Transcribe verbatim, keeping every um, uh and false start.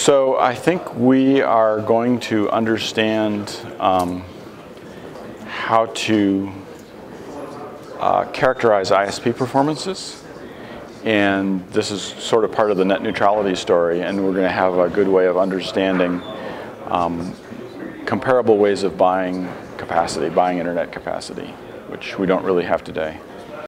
So I think we are going to understand um, how to uh, characterize I S P performances, and this is sort of part of the net neutrality story, and we're going to have a good way of understanding um, comparable ways of buying capacity, buying internet capacity, which we don't really have today.